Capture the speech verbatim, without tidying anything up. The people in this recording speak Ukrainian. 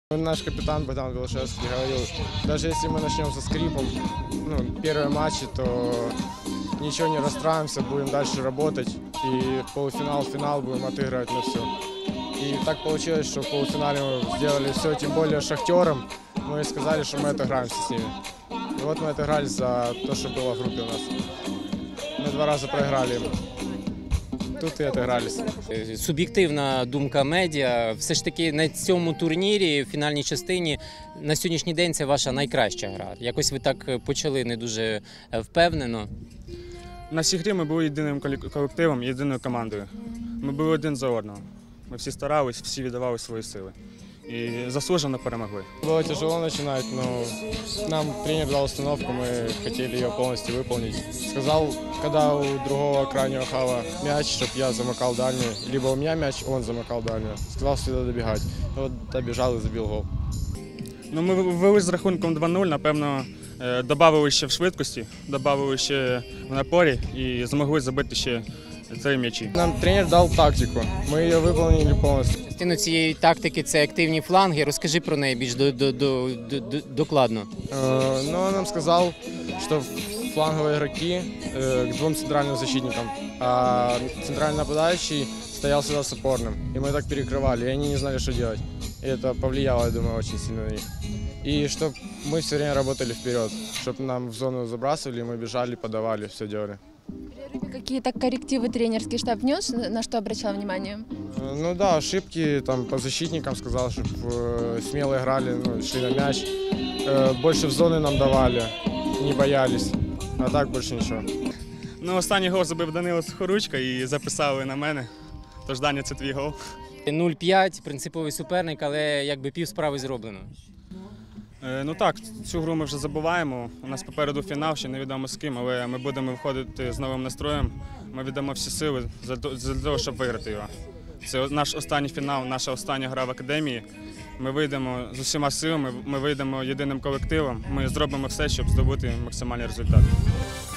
Наш капитан Богдан Голошевский говорил, даже если мы начнем со скрипом, ну, первые матчи, то ничего не расстраиваемся, будем дальше работать и полуфинал, финал будем отыгрывать на все. И так получилось, что в полуфинале мы сделали все, тем более Шахтером, мы сказали, что мы отыграемся с ними. И вот мы отыгрались за то, что было в группе у нас. Мы два раза проиграли им. Тут і отигралися. Суб'єктивна думка медіа. Все ж таки на цьому турнірі, в фінальній частині, на сьогоднішній день це ваша найкраща гра. Якось ви так почали не дуже впевнено. На всій грі ми були єдиним колективом, єдиною командою. Ми були один за одного. Ми всі старались, всі віддавали свої сили. И заслуженно перемогли. Было тяжело начинать, но нам тренер дал установку, мы хотели ее полностью выполнить. Сказал, когда у другого крайнего хава мяч, чтобы я замыкал дальнюю, либо у меня мяч, он замыкал дальнюю. Сказал всегда добегать. И вот добежал и забил гол. Ну, ми ввели з рахунком два нуль, напевно, додали ще в швидкості, додали ще в напорі і змогли забити ще три м'ячі. Нам тренер дав тактику, ми її виконали повністю. Частину цієї тактики – це активні фланги. Розкажи про неї більш до, до, до, до, докладно. Э, ну, он нам сказал, что фланговые игроки э, к двум центральным защитникам, а центральный нападающий стоял всегда с опорным. И мы так перекрывали, и они не знали, что делать. И это повлияло, я думаю, очень сильно на них. И чтобы мы все время работали вперед, чтобы нам в зону забрасывали, мы бежали, подавали, все делали. Какие-то коррективы тренерский штаб внес, на что обращал внимание? Ну да, ошибки там по защитникам сказал, чтобы э, смело играли, ну, шли на мяч, э, больше в зоны нам давали, не боялись, а так больше ничего. Ну, останній гол забив Данило Сухоручка і записали на мене, тож Даня, це твій гол. нуль п'ять, принциповий суперник, але якби пів справи зроблено. Е, ну так, цю гру ми вже забуваємо, у нас попереду фінал, ще невідомо з ким, але ми будемо виходити з новим настроєм, ми віддамо всі сили для того, щоб виграти його. Це наш останній фінал, наша остання гра в академії. Ми вийдемо з усіма силами, ми вийдемо єдиним колективом, ми зробимо все, щоб здобути максимальний результат.